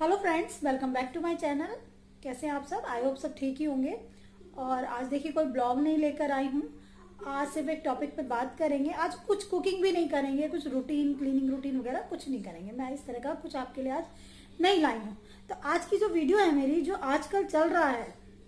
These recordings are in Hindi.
Hello friends, welcome back to my channel. कैसे हैं आप सब? आई होप सब ठीक ही होंगे। और आज देखिए कोई ब्लॉग नहीं लेकर आई हूँ। आज सिर्फ एक टॉपिक पे बात करेंगे। आज कुछ कुकिंग भी नहीं करेंगे, कुछ रूटीन क्लीनिंग रूटीन वगैरह कुछ नहीं करेंगे। मैं इस तरह का कुछ आपके लिए आज नहीं लाई हूँ। तो आज की जो वीडियो है मेरी, जो आजकल चल रहा है,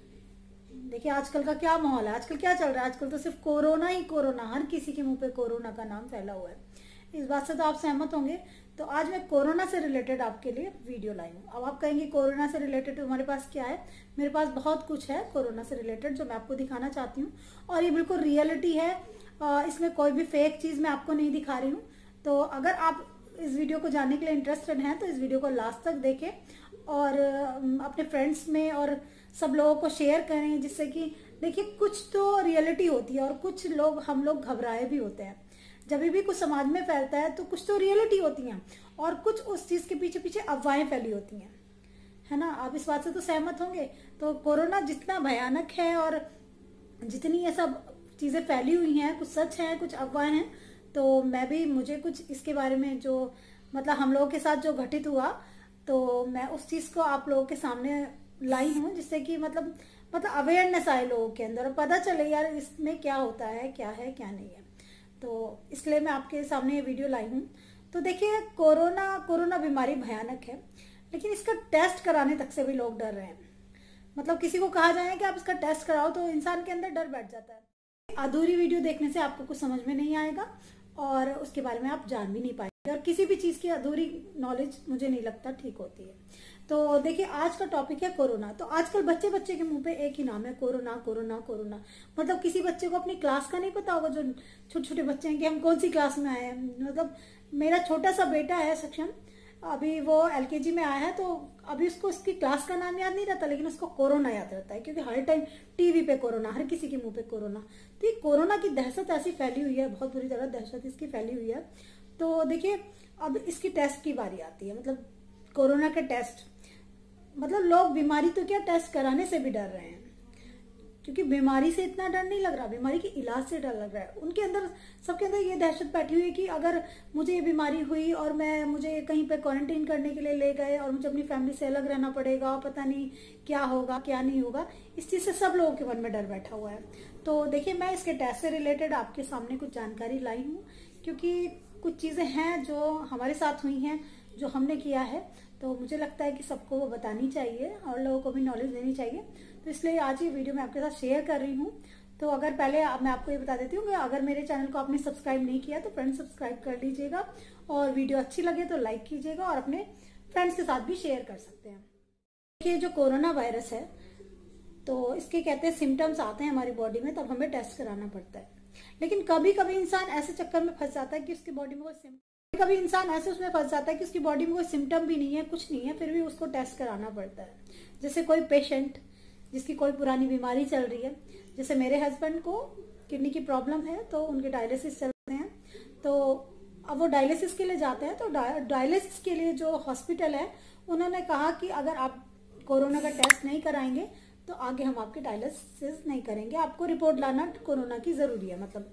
देखिए आजकल का क्या माहौल है, आजकल क्या चल रहा है। आजकल तो सिर्फ कोरोना ही कोरोना, हर किसी के मुंह पे कोरोना का नाम फैला हुआ है। इस बात से तो आप सहमत होंगे। तो आज मैं कोरोना से रिलेटेड आपके लिए वीडियो लाई हूँ। अब आप कहेंगे कोरोना से रिलेटेड हमारे पास क्या है? मेरे पास बहुत कुछ है कोरोना से रिलेटेड जो मैं आपको दिखाना चाहती हूँ, और ये बिल्कुल रियलिटी है। इसमें कोई भी फेक चीज मैं आपको नहीं दिखा रही हूँ। तो अगर आप इस वीडियो को जानने के लिए इंटरेस्टेड हैं तो इस वीडियो को लास्ट तक देखें और अपने फ्रेंड्स में और सब लोगों को शेयर करें, जिससे कि देखिए कुछ तो रियलिटी होती है और कुछ लोग हम लोग घबराए भी होते हैं। जब भी कुछ समाज में फैलता है तो कुछ तो रियलिटी होती हैं और कुछ उस चीज के पीछे पीछे अफवाहें फैली होती हैं, है ना। आप इस बात से तो सहमत होंगे। तो कोरोना जितना भयानक है और जितनी ये सब चीजें फैली हुई हैं, कुछ सच है कुछ अफवाहें हैं। तो मैं भी, मुझे कुछ इसके बारे में जो मतलब हम लोगों के साथ जो घटित हुआ, तो मैं उस चीज को आप लोगों के सामने लाई हूँ, जिससे कि मतलब अवेयरनेस आए लोगों के अंदर और पता चले यार इसमें क्या होता है क्या नहीं है। तो इसलिए मैं आपके सामने ये वीडियो लाई हूँ। तो देखिए कोरोना बीमारी भयानक है, लेकिन इसका टेस्ट कराने तक से भी लोग डर रहे हैं। मतलब किसी को कहा जाए कि आप इसका टेस्ट कराओ तो इंसान के अंदर डर बैठ जाता है। अधूरी वीडियो देखने से आपको कुछ समझ में नहीं आएगा और उसके बारे में आप जान भी नहीं पाएंगे, और किसी भी चीज की अधूरी नॉलेज मुझे नहीं लगता ठीक होती है। तो देखिए आज का टॉपिक है कोरोना। तो आजकल बच्चे बच्चे के मुंह पे एक ही नाम है, कोरोना कोरोना कोरोना। मतलब किसी बच्चे को अपनी क्लास का नहीं पता होगा, जो छोटे छोटे बच्चे हैं, कि हम कौन सी क्लास में आए हैं। मतलब मेरा छोटा सा बेटा है सक्षम, अभी वो एलकेजी में आया है, तो अभी उसको उसकी क्लास का नाम याद नहीं रहता, लेकिन उसको कोरोना याद रहता है, क्योंकि हर टाइम टीवी पे कोरोना, हर किसी के मुंह पे कोरोना। तो ये कोरोना की दहशत ऐसी फैली हुई है, बहुत बुरी तरह दहशत इसकी फैली हुई है। तो देखिए अब इसकी टेस्ट की बारी आती है। मतलब कोरोना के टेस्ट, मतलब लोग बीमारी तो क्या टेस्ट कराने से भी डर रहे हैं, क्योंकि बीमारी से इतना डर नहीं लग रहा, बीमारी के इलाज से डर लग रहा है। उनके अंदर, सबके अंदर ये दहशत बैठी हुई है कि अगर मुझे ये बीमारी हुई और मुझे कहीं पे क्वारंटाइन करने के लिए ले गए और मुझे अपनी फैमिली से अलग रहना पड़ेगा, पता नहीं क्या होगा क्या नहीं होगा। इस चीज से सब लोगों के मन में डर बैठा हुआ है। तो देखिए मैं इसके टेस्ट से रिलेटेड आपके सामने कुछ जानकारी लाई हूँ, क्योंकि कुछ चीजें हैं जो हमारे साथ हुई हैं, जो हमने किया है। तो मुझे लगता है कि सबको वो बतानी चाहिए और लोगों को भी नॉलेज देनी चाहिए। तो इसलिए आज ये वीडियो मैं आपके साथ शेयर कर रही हूँ। तो अगर पहले मैं आपको ये बता देती हूँ कि अगर मेरे चैनल को आपने सब्सक्राइब नहीं किया तो फ्रेंड्स सब्सक्राइब कर लीजिएगा, और वीडियो अच्छी लगे तो लाइक कीजिएगा और अपने फ्रेंड्स के साथ भी शेयर कर सकते हैं। देखिए जो कोरोना वायरस है, तो इसके कहते हैं सिम्टम्स आते हैं हमारी बॉडी में, तब हमें टेस्ट कराना पड़ता है। लेकिन कभी कभी इंसान ऐसे चक्कर में फंस जाता है कि उसकी बॉडी में कोई कभी इंसान ऐसे उसमें फंस जाता है कि उसकी बॉडी में कोई सिम्टम भी नहीं है, कुछ नहीं है, फिर भी उसको टेस्ट कराना पड़ता है। जैसे कोई पेशेंट जिसकी कोई पुरानी बीमारी चल रही है, जैसे मेरे हस्बैंड को किडनी की प्रॉब्लम है, तो उनके डायलिसिस चलते हैं। तो अब वो डायलिसिस के लिए जाते हैं, तो डायलिसिस के लिए जो हॉस्पिटल है उन्होंने कहा कि अगर आप कोरोना का टेस्ट नहीं कराएंगे तो आगे हम आपके डायलिसिस नहीं करेंगे, आपको रिपोर्ट लाना कोरोना की जरूरी है, मतलब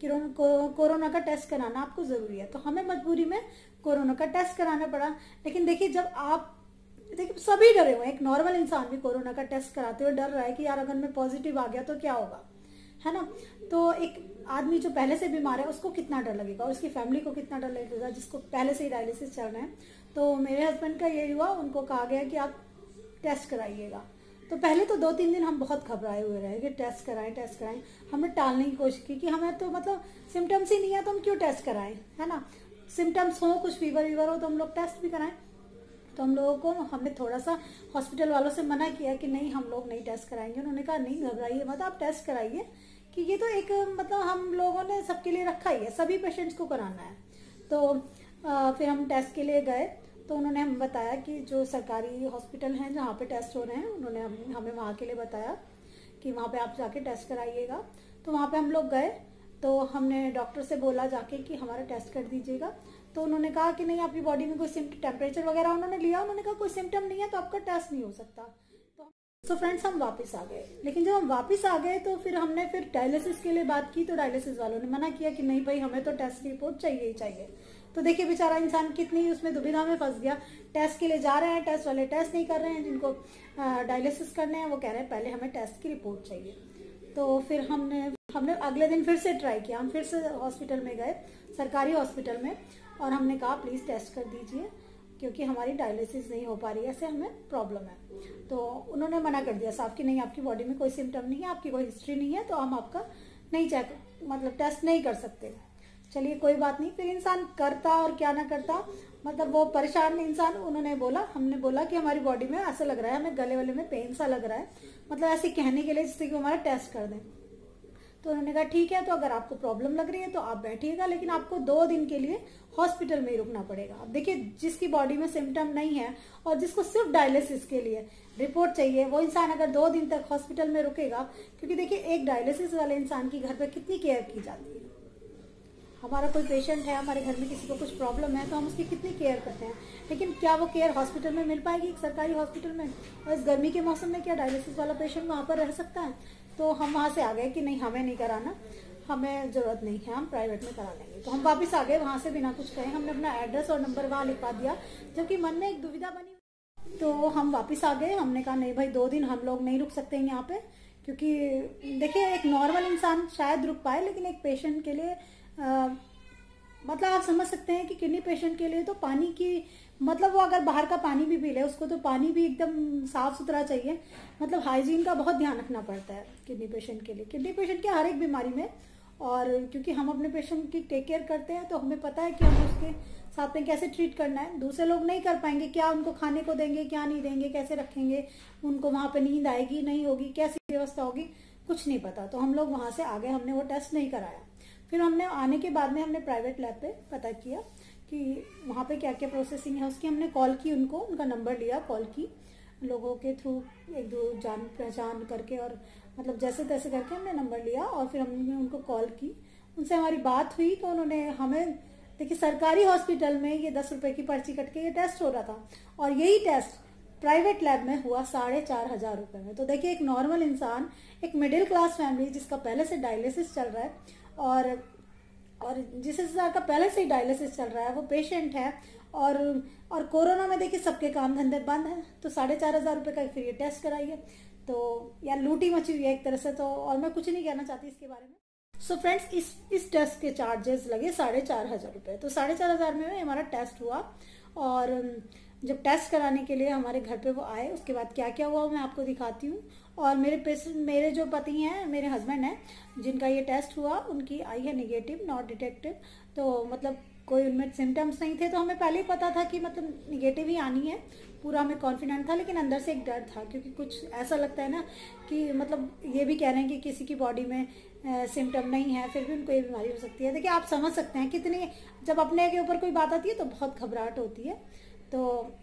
कोरोना का टेस्ट कराना आपको जरूरी है। तो हमें मजबूरी में कोरोना का टेस्ट कराना पड़ा। लेकिन देखिए जब आप, देखिए सभी डरे हुए हैं, एक नॉर्मल इंसान भी कोरोना का टेस्ट कराते हुए डर रहा है कि यार अगर मैं पॉजिटिव आ गया तो क्या होगा, है ना। तो एक आदमी जो पहले से बीमार है उसको कितना डर लगेगा, और उसकी फैमिली को कितना डर लगेगा जिसको पहले से ही डायलिसिस चल रहे हैं। तो मेरे हस्बैंड का यही हुआ, उनको कहा गया कि आप टेस्ट कराइएगा। तो पहले तो 2-3 दिन हम बहुत घबराए हुए रहे कि टेस्ट कराएं। हमने टालने की कोशिश की कि हमें तो मतलब सिम्टम्स ही नहीं है तो हम क्यों टेस्ट कराएं, है ना। सिम्टम्स हो, कुछ फीवर हो तो हम लोग टेस्ट भी कराएं। तो हम लोगों को, हमने थोड़ा सा हॉस्पिटल वालों से मना किया कि नहीं हम लोग नहीं टेस्ट कराएंगे। उन्होंने कहा नहीं घबराइए मत, आप टेस्ट कराइए, कि ये तो एक मतलब हम लोगों ने सबके लिए रखा ही है, सभी पेशेंट्स को कराना है। तो फिर हम टेस्ट के लिए गए, तो उन्होंने हमें बताया कि जो सरकारी हॉस्पिटल हैं जहाँ पे टेस्ट हो रहे हैं, उन्होंने हमें वहाँ के लिए बताया कि वहाँ पे आप जाके टेस्ट कराइएगा। तो वहाँ पे हम लोग गए, तो हमने डॉक्टर से बोला जाके कि हमारा टेस्ट कर दीजिएगा। तो उन्होंने कहा कि नहीं आपकी बॉडी में कोई टेम्परेचर वगैरह उन्होंने लिया, उन्होंने कहा कोई सिम्टम नहीं है तो आपका टेस्ट नहीं हो सकता। तो फ्रेंड्स हम वापस आ गए। लेकिन जब हम वापस आ गए तो फिर हमने डायलिसिस के लिए बात की, तो डायलिसिस वालों ने मना किया कि नहीं भाई हमें तो टेस्ट रिपोर्ट चाहिए ही चाहिए। तो देखिए बेचारा इंसान कितनी उसमें दुविधा में फंस गया। टेस्ट के लिए जा रहे हैं, टेस्ट वाले टेस्ट नहीं कर रहे हैं, जिनको डायलिसिस करने हैं वो कह रहे हैं पहले हमें टेस्ट की रिपोर्ट चाहिए। तो फिर हमने अगले दिन फिर से ट्राई किया, हम फिर से हॉस्पिटल में गए, सरकारी हॉस्पिटल में, और हमने कहा प्लीज़ टेस्ट कर दीजिए क्योंकि हमारी डायलिसिस नहीं हो पा रही है, ऐसे हमें प्रॉब्लम है। तो उन्होंने मना कर दिया साफ कि नहीं, आपकी बॉडी में कोई सिम्टम नहीं है, आपकी कोई हिस्ट्री नहीं है, तो हम आपका नहीं चेक मतलब टेस्ट नहीं कर सकते। चलिए कोई बात नहीं, फिर इंसान करता और क्या ना करता, मतलब वो परेशान इंसान, हमने बोला कि हमारी बॉडी में ऐसा लग रहा है, हमें गले वाले में पेन सा लग रहा है, मतलब ऐसे कहने के लिए जिससे कि हमारा टेस्ट कर दें। तो उन्होंने कहा ठीक है, तो अगर आपको प्रॉब्लम लग रही है तो आप बैठिएगा, लेकिन आपको 2 दिन के लिए हॉस्पिटल में ही रुकना पड़ेगा। अब देखिए जिसकी बॉडी में सिम्टम नहीं है और जिसको सिर्फ डायलिसिस के लिए रिपोर्ट चाहिए, वो इंसान अगर 2 दिन तक हॉस्पिटल में रुकेगा, क्योंकि देखिए एक डायलिसिस वाले इंसान की घर पर कितनी केयर की जाती है। हमारा कोई पेशेंट है, हमारे घर में किसी को कुछ प्रॉब्लम है, तो हम उसकी कितनी केयर करते हैं, लेकिन क्या वो केयर हॉस्पिटल में मिल पाएगी, सरकारी हॉस्पिटल में? और इस गर्मी के मौसम में क्या डायलिसिस वाला पेशेंट वहाँ पर रह सकता है? तो हम वहाँ से आ गए कि नहीं, हमें नहीं कराना, हमें ज़रूरत नहीं है, हम प्राइवेट में करा लेंगे। तो हम वापस आ गए वहाँ से बिना कुछ कहे, हमने अपना एड्रेस और नंबर वहाँ लिखवा दिया, जबकि मन में एक दुविधा बनी। तो हम वापस आ गए, हमने कहा नहीं भाई 2 दिन हम लोग नहीं रुक सकते यहाँ पे, क्योंकि देखिए एक नॉर्मल इंसान शायद रुक पाए, लेकिन एक पेशेंट के लिए मतलब आप समझ सकते हैं कि किडनी पेशेंट के लिए तो पानी की, मतलब वो अगर बाहर का पानी भी पी ले, उसको तो पानी भी एकदम साफ सुथरा चाहिए, मतलब हाइजीन का बहुत ध्यान रखना पड़ता है किडनी पेशेंट के लिए, किडनी पेशेंट के हर एक बीमारी में। और क्योंकि हम अपने पेशेंट की टेक केयर करते हैं, तो हमें पता है कि हमें उसके साथ में कैसे ट्रीट करना है। दूसरे लोग नहीं कर पाएंगे, क्या उनको खाने को देंगे, क्या नहीं देंगे, कैसे रखेंगे, उनको वहाँ पे नींद आएगी नहीं होगी, कैसी व्यवस्था होगी, कुछ नहीं पता। तो हम लोग वहाँ से आ गए, हमने वो टेस्ट नहीं कराया। फिर हमने आने के बाद में हमने प्राइवेट लैब पे पता किया कि वहाँ पे क्या क्या प्रोसेसिंग है उसकी। हमने कॉल की उनको, उनका नंबर लिया, कॉल की लोगों के थ्रू, एक दो जान पहचान करके, और मतलब जैसे तैसे करके हमने नंबर लिया, और फिर हमने उनको कॉल की, उनसे हमारी बात हुई। तो उन्होंने हमें, देखिए सरकारी हॉस्पिटल में ये 10 रुपए की पर्ची कट के ये टेस्ट हो रहा था, और यही टेस्ट प्राइवेट लैब में हुआ 4,500 रुपये में। तो देखिए एक नॉर्मल इंसान, एक मिडिल क्लास फैमिली जिसका पहले से डायलिसिस चल रहा है, और जिस इंसान का पहले से ही डायलिसिस चल रहा है, वो पेशेंट है, और कोरोना में देखिए सबके काम धंधे बंद हैं, तो 4,500 रुपये का फिर ये टेस्ट कराइए। तो यार लूटी मची हुई है एक तरह से। तो और मैं कुछ नहीं कहना चाहती इसके बारे में। सो फ्रेंड्स, इस टेस्ट के चार्जेस लगे 4,500 रुपये। तो 4,500 में हमारा टेस्ट हुआ, और जब टेस्ट कराने के लिए हमारे घर पे वो आए, उसके बाद क्या क्या हुआ मैं आपको दिखाती हूँ। और मेरे जो पति हैं, मेरे हस्बैंड हैं, जिनका ये टेस्ट हुआ, उनकी आई है निगेटिव, नॉट डिटेक्टिव। तो मतलब कोई उनमें सिम्टम्स नहीं थे, तो हमें पहले ही पता था कि मतलब निगेटिव ही आनी है, पूरा हमें कॉन्फिडेंट था। लेकिन अंदर से एक डर था, क्योंकि कुछ ऐसा लगता है ना कि मतलब ये भी कह रहे हैं कि किसी की बॉडी में सिम्टम नहीं है, फिर भी उनको ये बीमारी हो सकती है। देखिए आप समझ सकते हैं कितनी, जब अपने के ऊपर कोई बात आती है तो बहुत घबराहट होती है। तो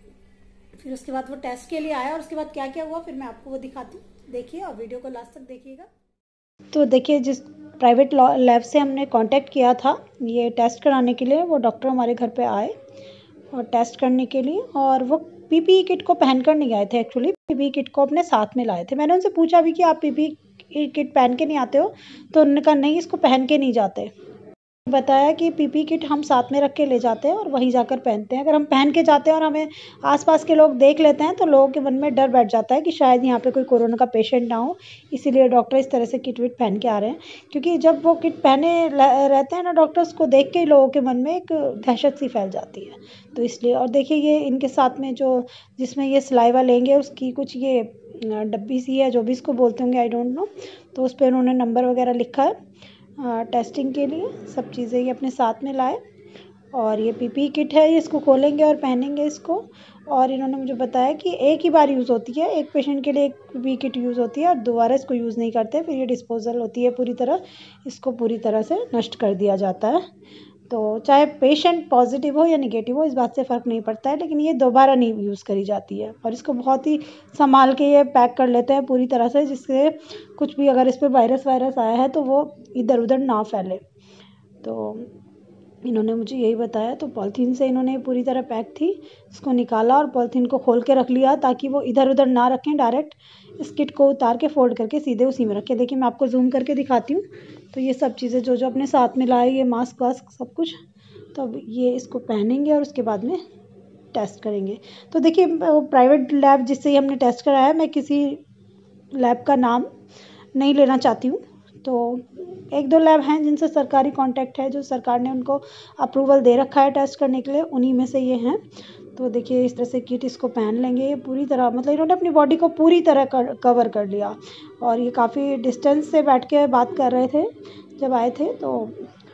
फिर उसके बाद वो टेस्ट के लिए आया, और उसके बाद क्या क्या हुआ फिर मैं आपको वो दिखाती हूँ। देखिए और वीडियो को लास्ट तक देखिएगा। तो देखिए जिस प्राइवेट लैब से हमने कांटेक्ट किया था ये टेस्ट कराने के लिए, वो डॉक्टर हमारे घर पे आए और टेस्ट करने के लिए, और वो पीपीई किट को पहनकर नहीं आए थे। एक्चुअली पीपीई किट को अपने साथ में लाए थे। मैंने उनसे पूछा भी कि आप पीपीई किट पहन के नहीं आते हो, तो उन्होंने कहा नहीं, इसको पहन के नहीं जाते। बताया कि पीपी किट हम साथ में रख के ले जाते हैं और वहीं जाकर पहनते हैं। अगर हम पहन के जाते हैं और हमें आसपास के लोग देख लेते हैं, तो लोगों के मन में डर बैठ जाता है कि शायद यहाँ पे कोई कोरोना का पेशेंट ना हो, इसीलिए डॉक्टर इस तरह से किट विट पहन के आ रहे हैं। क्योंकि जब वो किट पहने रहते हैं ना, डॉक्टर्स को देख के ही लोगों के मन में एक दहशत सी फैल जाती है, तो इसलिए। और देखिए ये इनके साथ में जो जिसमें ये सलाइवा लेंगे, उसकी कुछ ये डब्बी सी है, जो भी इसको बोलते होंगे, आई डोंट नो। तो उस पर उन्होंने नंबर वगैरह लिखा है टेस्टिंग के लिए। सब चीज़ें ये अपने साथ में लाए, और ये पीपी किट है, ये इसको खोलेंगे और पहनेंगे इसको। और इन्होंने मुझे बताया कि एक ही बार यूज़ होती है, एक पेशेंट के लिए एक पीपी किट यूज़ होती है, और दोबारा इसको यूज़ नहीं करते, फिर ये डिस्पोजल होती है पूरी तरह, इसको पूरी तरह से नष्ट कर दिया जाता है। तो चाहे पेशेंट पॉजिटिव हो या निगेटिव हो, इस बात से फ़र्क नहीं पड़ता है, लेकिन ये दोबारा नहीं यूज़ करी जाती है। और इसको बहुत ही संभाल के ये पैक कर लेते हैं पूरी तरह से, जिससे कुछ भी अगर इस पर वायरस आया है तो वो इधर उधर ना फैले। तो इन्होंने मुझे यही बताया। तो पॉलीथीन से इन्होंने पूरी तरह पैक थी, इसको निकाला और पॉलीथीन को खोल के रख लिया, ताकि वो इधर उधर ना रखें, डायरेक्ट इस किट को उतार के फोल्ड करके सीधे उसी में रखें। देखिए मैं आपको जूम करके दिखाती हूँ। तो ये सब चीज़ें जो अपने साथ में लाए, ये मास्क वास्क सब कुछ, तो अब ये इसको पहनेंगे और उसके बाद में टेस्ट करेंगे। तो देखिए प्राइवेट लैब जिससे ही हमने टेस्ट कराया, मैं किसी लैब का नाम नहीं लेना चाहती हूँ, तो एक दो लैब हैं जिनसे सरकारी कांटेक्ट है, जो सरकार ने उनको अप्रूवल दे रखा है टेस्ट करने के लिए, उन्हीं में से ये हैं। तो देखिए इस तरह से किट इसको पहन लेंगे, ये पूरी तरह मतलब इन्होंने अपनी बॉडी को पूरी तरह कवर कर लिया। और ये काफ़ी डिस्टेंस से बैठ के बात कर रहे थे जब आए थे, तो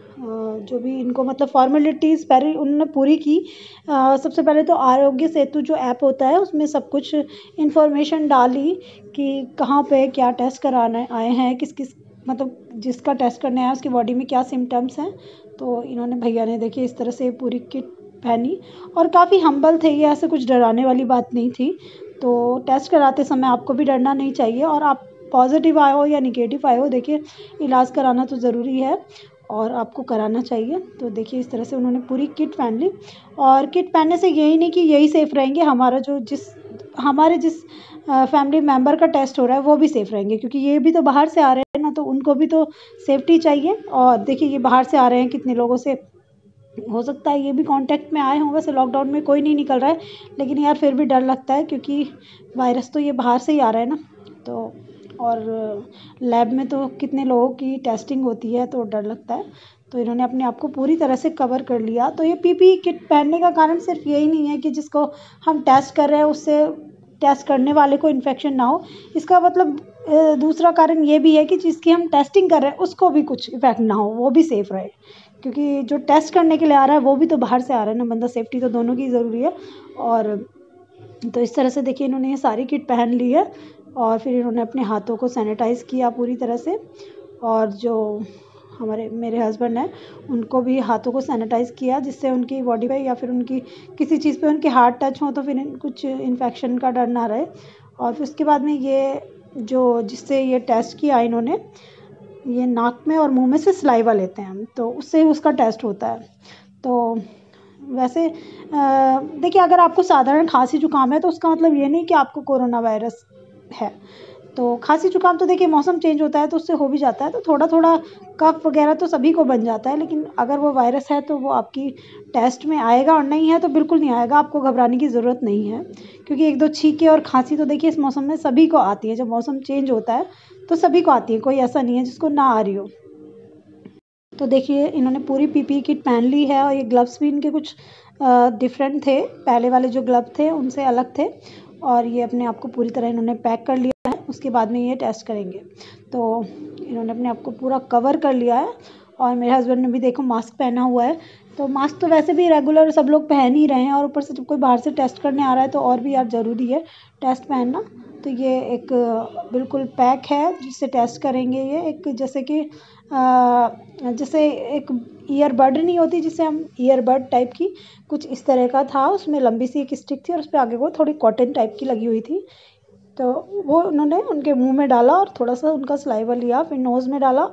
जो भी इनको मतलब फॉर्मेलिटीज़ पहले उन्होंने पूरी की। सबसे पहले तो आरोग्य सेतु जो ऐप होता है उसमें सब कुछ इन्फॉर्मेशन डाली कि कहाँ पे क्या टेस्ट कराने आए हैं, किस किस मतलब जिसका टेस्ट करने आया उसकी बॉडी में क्या सिम्टम्स हैं। तो इन्होंने भैया ने देखिए इस तरह से पूरी किट पहनी और काफ़ी हम्बल थे ये, ऐसे कुछ डराने वाली बात नहीं थी। तो टेस्ट कराते समय आपको भी डरना नहीं चाहिए, और आप पॉजिटिव आए हो या निगेटिव आए हो, देखिए इलाज कराना तो ज़रूरी है और आपको कराना चाहिए। तो देखिए इस तरह से उन्होंने पूरी किट पहन ली, और किट पहनने से यही नहीं कि यही सेफ़ रहेंगे, हमारा जो हमारे जिस फैमिली मेम्बर का टेस्ट हो रहा है वो भी सेफ़ रहेंगे, क्योंकि ये भी तो बाहर से आ रहे हैं ना, तो उनको भी तो सेफ्टी चाहिए। और देखिए ये बाहर से आ रहे हैं, कितने लोगों से हो सकता है ये भी कांटेक्ट में आए हों। वैसे लॉकडाउन में कोई नहीं निकल रहा है, लेकिन यार फिर भी डर लगता है, क्योंकि वायरस तो ये बाहर से ही आ रहा है ना। तो और लैब में तो कितने लोगों की टेस्टिंग होती है, तो डर लगता है। तो इन्होंने अपने आप को पूरी तरह से कवर कर लिया। तो ये पीपीई किट पहनने का कारण सिर्फ यही नहीं है कि जिसको हम टेस्ट कर रहे हैं उससे टेस्ट करने वाले को इन्फेक्शन ना हो, इसका मतलब दूसरा कारण ये भी है कि जिसकी हम टेस्टिंग कर रहे हैं उसको भी कुछ इफेक्ट ना हो, वो भी सेफ़ रहे, क्योंकि जो टेस्ट करने के लिए आ रहा है वो भी तो बाहर से आ रहा है ना बंदा, सेफ्टी तो दोनों की ज़रूरी है। और तो इस तरह से देखिए इन्होंने ये सारी किट पहन ली है, और फिर इन्होंने अपने हाथों को सैनिटाइज़ किया पूरी तरह से, और जो मेरे हस्बैंड हैं उनको भी हाथों को सैनिटाइज़ किया, जिससे उनकी बॉडी पे या फिर उनकी किसी चीज़ पे उनके हाथ टच हो तो फिर कुछ इन्फेक्शन का डर ना रहे। और फिर उसके बाद में ये जो जिससे ये टेस्ट किया इन्होंने, ये नाक में और मुंह में से सलाइवा लेते हैं, तो उससे उसका टेस्ट होता है। तो वैसे देखिए अगर आपको साधारण खांसी जुकाम है तो उसका मतलब ये नहीं कि आपको कोरोना वायरस है। तो खांसी जुकाम तो देखिए मौसम चेंज होता है तो उससे हो भी जाता है, तो थोड़ा थोड़ा कफ वगैरह तो सभी को बन जाता है, लेकिन अगर वो वायरस है तो वो आपकी टेस्ट में आएगा, और नहीं है तो बिल्कुल नहीं आएगा, आपको घबराने की ज़रूरत नहीं है। क्योंकि एक दो छींके और खांसी तो देखिए इस मौसम में सभी को आती है, जब मौसम चेंज होता है तो सभी को आती है, कोई ऐसा नहीं है जिसको ना आ रही हो। तो देखिए इन्होंने पूरी पीपीई किट पहन ली है, और ये ग्लव्स भी इनके कुछ डिफरेंट थे, पहले वाले जो ग्लव थे उनसे अलग थे, और ये अपने आप को पूरी तरह इन्होंने पैक कर लिया है। उसके बाद में ये टेस्ट करेंगे, तो इन्होंने अपने आप को पूरा कवर कर लिया है। और मेरे हस्बैंड ने भी देखो मास्क पहना हुआ है, तो मास्क तो वैसे भी रेगुलर सब लोग पहन ही रहे हैं, और ऊपर से जब कोई बाहर से टेस्ट करने आ रहा है तो और भी यार ज़रूरी है टेस्ट पहनना। तो ये एक बिल्कुल पैक है जिससे टेस्ट करेंगे, ये एक जैसे कि जैसे एक ईयरबड नहीं होती जिसे हम ईयरबड टाइप की, कुछ इस तरह का था, उसमें लंबी सी एक स्टिक थी और उस पर आगे को थोड़ी कॉटन टाइप की लगी हुई थी। तो वो उन्होंने उनके मुंह में डाला और थोड़ा सा उनका सलाइवा लिया, फिर नोज़ में डाला,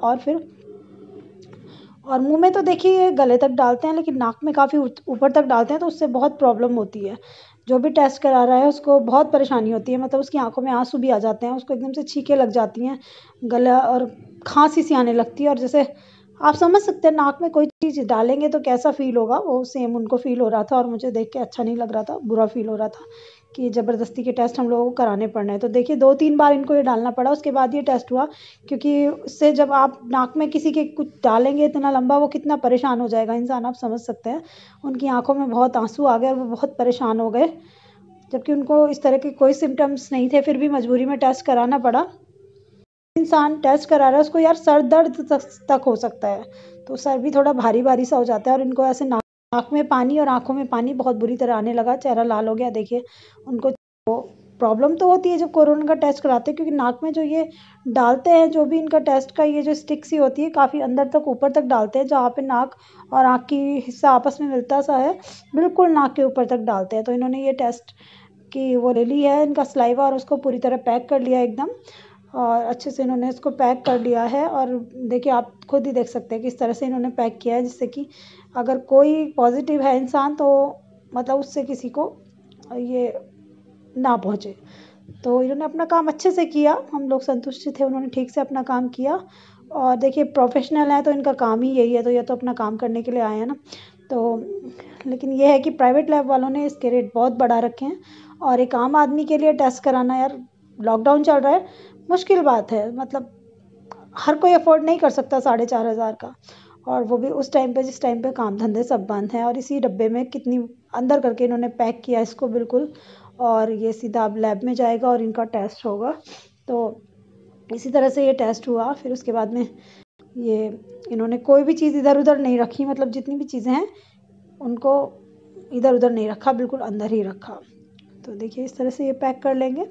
और मुंह में तो देखिए गले तक डालते हैं, लेकिन नाक में काफ़ी ऊपर तक डालते हैं, तो उससे बहुत प्रॉब्लम होती है। जो भी टेस्ट करा रहा है उसको बहुत परेशानी होती है, मतलब उसकी आंखों में आंसू भी आ जाते हैं, उसको एकदम से छींकें लग जाती हैं, गला और खांसी सी आने लगती है, और जैसे आप समझ सकते हैं नाक में कोई चीज़ डालेंगे तो कैसा फील होगा, वो सेम उनको फील हो रहा था, और मुझे देख के अच्छा नहीं लग रहा था, बुरा फील हो रहा था कि ज़बरदस्ती के टेस्ट हम लोगों को कराने पड़ रहे हैं। तो देखिए 2-3 बार इनको ये डालना पड़ा, उसके बाद ये टेस्ट हुआ, क्योंकि उससे जब आप नाक में किसी के कुछ डालेंगे इतना लंबा, वो कितना परेशान हो जाएगा इंसान, आप समझ सकते हैं। उनकी आंखों में बहुत आंसू आ गए और वो बहुत परेशान हो गए, जबकि उनको इस तरह के कोई सिम्टम्स नहीं थे, फिर भी मजबूरी में टेस्ट कराना पड़ा। इंसान टेस्ट करा रहा है उसको यार सर दर्द तक हो सकता है, तो सर भी थोड़ा भारी भारी सा हो जाता है, और इनको ऐसे नाक में पानी और आंखों में पानी बहुत बुरी तरह आने लगा, चेहरा लाल हो गया। देखिए उनको प्रॉब्लम तो होती है जब कोरोना का टेस्ट कराते हैं, क्योंकि नाक में जो ये डालते हैं, जो भी इनका टेस्ट का ये जो स्टिक सी होती है काफ़ी अंदर तक ऊपर तक डालते हैं, जहाँ पे नाक और आँख की हिस्सा आपस में मिलता सा है, बिल्कुल नाक के ऊपर तक डालते हैं। तो इन्होंने ये टेस्ट की वो ले ली है इनका सलाइवा, और उसको पूरी तरह पैक कर लिया एकदम, और अच्छे से इन्होंने इसको पैक कर लिया है। और देखिए आप खुद ही देख सकते हैं कि इस तरह से इन्होंने पैक किया है, जिससे कि अगर कोई पॉजिटिव है इंसान तो मतलब उससे किसी को ये ना पहुँचे। तो इन्होंने अपना काम अच्छे से किया, हम लोग संतुष्ट थे, उन्होंने ठीक से अपना काम किया। और देखिए प्रोफेशनल है तो इनका काम ही यही है, तो ये तो अपना काम करने के लिए आए हैं ना। तो लेकिन ये है कि प्राइवेट लैब वालों ने इसके रेट बहुत बढ़ा रखे हैं, और एक आम आदमी के लिए टेस्ट कराना, यार लॉकडाउन चल रहा है, मुश्किल बात है। मतलब हर कोई अफोर्ड नहीं कर सकता 4,500 का, और वो भी उस टाइम पे जिस टाइम पे काम धंधे सब बंद हैं। और इसी डब्बे में कितनी अंदर करके इन्होंने पैक किया इसको बिल्कुल, और ये सीधा अब लैब में जाएगा और इनका टेस्ट होगा। तो इसी तरह से ये टेस्ट हुआ। फिर उसके बाद में ये इन्होंने कोई भी चीज़ इधर उधर नहीं रखी, मतलब जितनी भी चीज़ें हैं उनको इधर उधर नहीं रखा, बिल्कुल अंदर ही रखा। तो देखिए इस तरह से ये पैक कर लेंगे।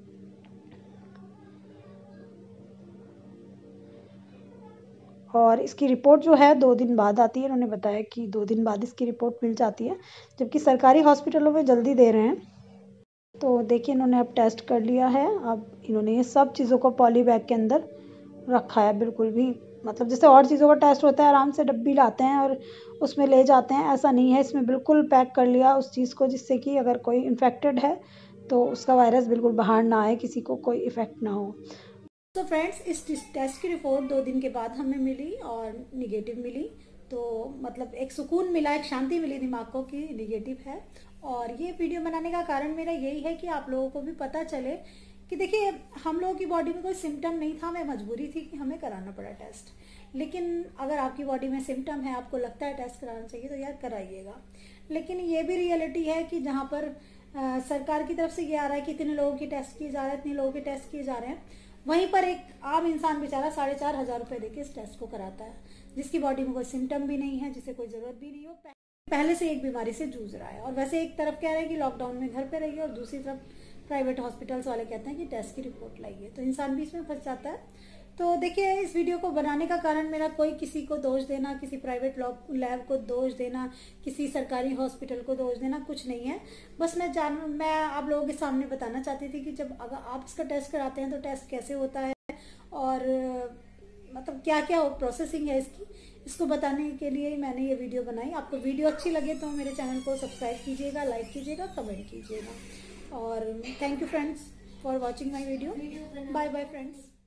और इसकी रिपोर्ट जो है 2 दिन बाद आती है। इन्होंने बताया कि 2 दिन बाद इसकी रिपोर्ट मिल जाती है, जबकि सरकारी हॉस्पिटलों में जल्दी दे रहे हैं। तो देखिए इन्होंने अब टेस्ट कर लिया है। अब इन्होंने ये सब चीज़ों को पॉली बैग के अंदर रखा है, बिल्कुल भी मतलब जैसे और चीज़ों का टेस्ट होता है आराम से डब्बी लाते हैं और उसमें ले जाते हैं, ऐसा नहीं है। इसमें बिल्कुल पैक कर लिया उस चीज़ को, जिससे कि अगर कोई इन्फेक्टेड है तो उसका वायरस बिल्कुल बाहर ना आए, किसी को कोई इफ़ेक्ट ना हो। तो फ्रेंड्स इस टेस्ट की रिपोर्ट 2 दिन के बाद हमें मिली और निगेटिव मिली। तो मतलब एक सुकून मिला, एक शांति मिली दिमाग को कि निगेटिव है। और ये वीडियो बनाने का कारण मेरा यही है कि आप लोगों को भी पता चले कि देखिए हम लोगों की बॉडी में कोई सिम्टम नहीं था, हमें मजबूरी थी कि हमें कराना पड़ा टेस्ट। लेकिन अगर आपकी बॉडी में सिम्टम है, आपको लगता है टेस्ट कराना चाहिए, तो यार कराइएगा। लेकिन ये भी रियलिटी है कि जहाँ पर सरकार की तरफ से ये आ रहा है कि इतने लोगों की टेस्ट किए जा रहे हैं, इतने लोगों के टेस्ट किए जा रहे हैं, वहीं पर एक आम इंसान बेचारा 4,500 रुपये देके इस टेस्ट को कराता है, जिसकी बॉडी में कोई सिम्टम भी नहीं है, जिसे कोई जरूरत भी नहीं हो, पहले से एक बीमारी से जूझ रहा है। और वैसे एक तरफ कह रहे हैं कि लॉकडाउन में घर पे रहिए, और दूसरी तरफ प्राइवेट हॉस्पिटल्स वाले कहते हैं कि टेस्ट की रिपोर्ट लाइए, तो इंसान बीच में फंस जाता है। तो देखिए इस वीडियो को बनाने का कारण मेरा कोई किसी को दोष देना, किसी प्राइवेट लैब को दोष देना, किसी सरकारी हॉस्पिटल को दोष देना कुछ नहीं है। बस मैं आप लोगों के सामने बताना चाहती थी कि जब अगर आप इसका टेस्ट कराते हैं तो टेस्ट कैसे होता है, और मतलब क्या क्या प्रोसेसिंग है इसकी, इसको बताने के लिए ही मैंने ये वीडियो बनाई। आपको वीडियो अच्छी लगे तो मेरे चैनल को सब्सक्राइब कीजिएगा, लाइक कीजिएगा, कमेंट कीजिएगा। और thank you friends for watching my video. Bye bye friends.